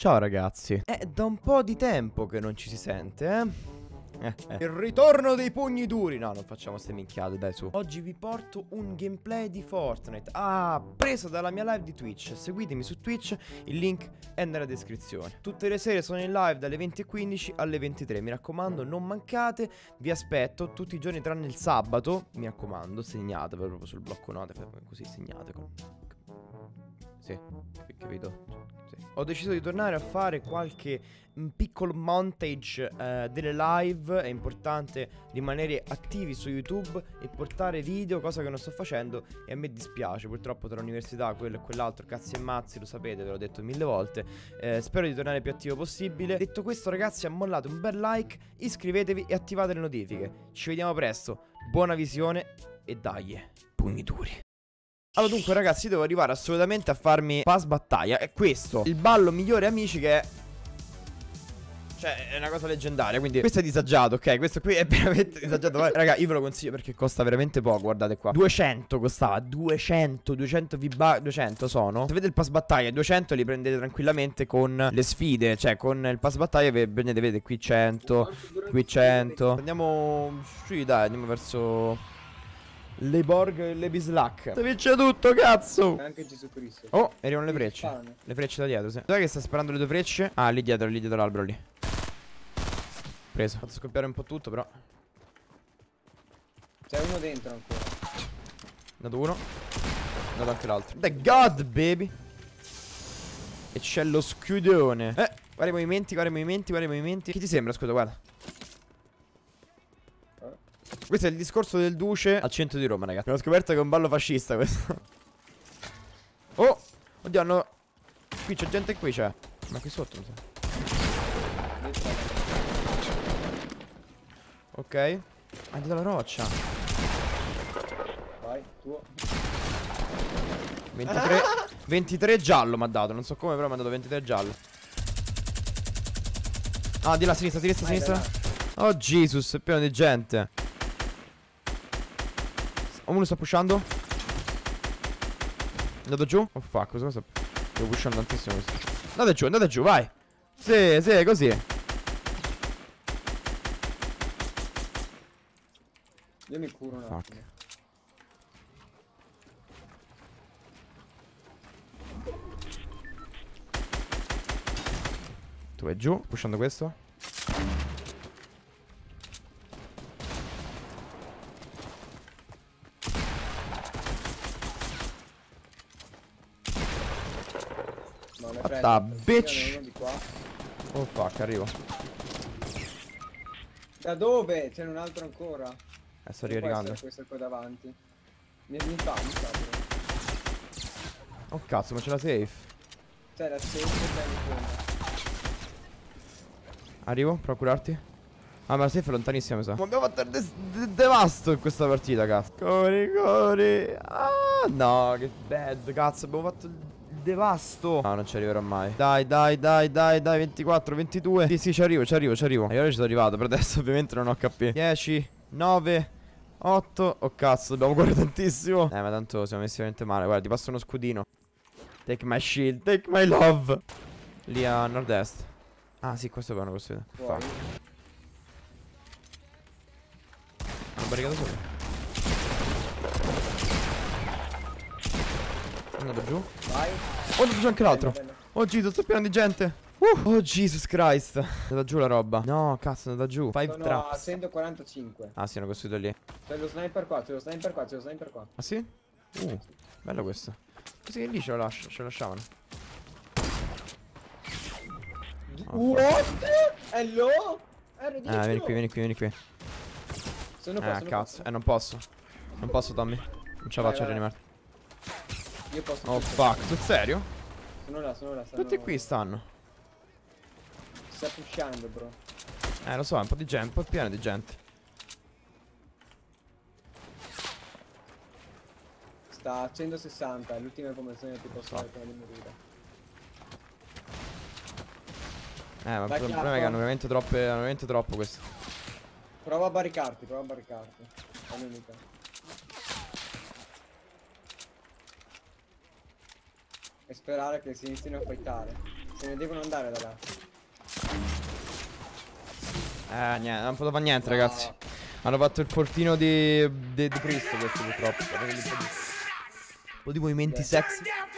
Ciao ragazzi. È da un po' di tempo che non ci si sente, Il ritorno dei pugni duri. No, non facciamo ste minchiate, dai, su. Oggi vi porto un gameplay di Fortnite. Preso dalla mia live di Twitch. Seguitemi su Twitch, il link è nella descrizione. Tutte le sere sono in live dalle 20:15 alle 23. Mi raccomando, non mancate. Vi aspetto tutti i giorni tranne il sabato. Mi raccomando, segnatevelo proprio sul blocco note. Così segnate con... Sì, capito? Sì. Ho deciso di tornare a fare qualche piccolo montage delle live. È importante rimanere attivi su YouTube e portare video, cosa che non sto facendo e a me dispiace. Purtroppo tra l'università, quello e quell'altro, cazzi e mazzi, lo sapete, ve l'ho detto 1000 volte. Spero di tornare più attivo possibile. Detto questo ragazzi, ammollate un bel like, iscrivetevi e attivate le notifiche. Ci vediamo presto, buona visione e dai, pugni duri. Allora dunque ragazzi, devo arrivare assolutamente a farmi pass battaglia. È questo il ballo migliore amici che è... Cioè è una cosa leggendaria. Quindi questo è disagiato, ok? Questo qui è veramente disagiato. Raga, io ve lo consiglio perché costa veramente poco. Guardate qua, 200 costava. 200 V-Bucks, 200 sono. Se avete il pass battaglia 200 li prendete tranquillamente con le sfide. Cioè con il pass battaglia prendete, vedete, qui 100, qui 100. Andiamo, sì dai, andiamo verso le Borg e le Bislacca. Si vince tutto, cazzo. Anche Gesù Cristo. Oh, arrivano le frecce. Le frecce da dietro, sì. Dov'è che sta sparando le due frecce? Ah, lì dietro l'albero lì. Preso. Ho fatto scoppiare un po' tutto, però. C'è uno dentro ancora. Dato uno. Dato anche l'altro. The God, baby. E c'è lo scudone. Guarda i movimenti, guarda i movimenti, guarda i movimenti. Chi ti sembra, scusa, guarda. Questo è il discorso del Duce al centro di Roma, ragazzi. Abbiamo scoperto che è un ballo fascista questo. Oh, oddio, hanno... Qui c'è gente, qui c'è. Ma qui sotto mi sa. Ok. Ah, dietro la roccia. Vai, tuo. 23 giallo mi ha dato. Non so come, però mi ha dato 23 giallo. Ah, di là, a sinistra, sinistra, sinistra. Oh, Jesus, è pieno di gente. Uno sta pushando. È andato giù. Oh fuck, cosa sta... Devo pushando tantissimo questo. Andate giù, vai. Sì, sì, così. Io mi curo un attimo. Tu vai giù, pushando questo. Fatta, bitch. Oh fuck, arrivo. Da dove? C'è un altro ancora. Sto arrivando. Questo qua davanti. Mi fa però. Oh cazzo, ma c'è la safe. C'è la safe e c'è in fondo. Arrivo, prova a curarti. Ah, ma la safe è lontanissima, mi sa. Ma abbiamo fatto il devasto in questa partita, cazzo. Corri. Ah, no, che bad, cazzo. Abbiamo fatto il devasto. No, non ci arriverò mai. Dai, 24, 22. Sì, ci arrivo. Io ora ci sono arrivato, per adesso ovviamente non ho HP. 10, 9, 8. Oh cazzo, dobbiamo correre tantissimo. Ma tanto siamo messi veramente male. Guarda, ti passo uno scudino. Take my shield, take my love. Lì a nord-est. Ah sì, questo è buono, questo è... Fuck. Hanno barricato sopra. È andato giù. Vai. Oh, c'è anche l'altro. Oh Jesus, sto pieno di gente. Oh Jesus Christ. È andata giù la roba. No, cazzo, è andata giù. 5 Sono traps. a 145. Ah sì, hanno costruito lì. C'è lo sniper qua, c'è lo sniper qua. Ah sì? Bello questo. Così che lì ce lo lasciavano. What? Hello? Vieni qui. Sono qua, cazzo. Non posso. Non posso, Tommy. Non ce la faccio a rianimarti. Io posso. Oh fuck, sul serio? Sono là. Tutti qui stanno. Sta pushando, bro. Lo so, è un po' di gente, un po' pieno di gente. Sta a 160, è l'ultima informazione che ti posso dare prima di morire. Ma il problema è che hanno veramente troppo questo. Prova a barricarti. È l'unica. E sperare che si inizino a fightare. Se ne devono andare da là. Niente, non poteva fare niente, ragazzi. Hanno fatto il fortino di Cristo questo purtroppo. Un po' di movimenti sexy.